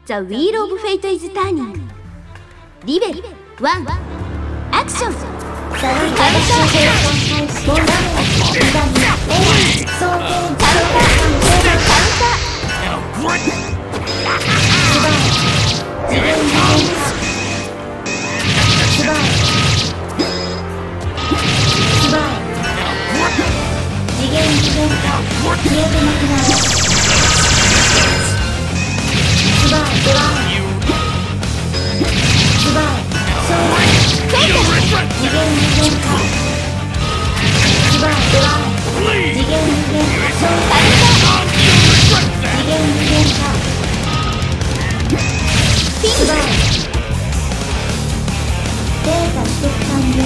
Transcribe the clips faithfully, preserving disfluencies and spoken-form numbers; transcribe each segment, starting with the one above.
The Wheel of Fate is Turning リベルワンアクションカウンターカウンター次元次元化消えてなくなるスバイドライスバイそう次元次元化スバイドライ次元次元化そう次元次元化スバイデータ取得完了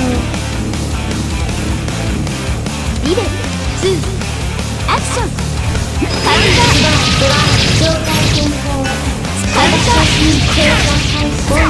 リベルツーアクションカウンタードライ状態変更カウンター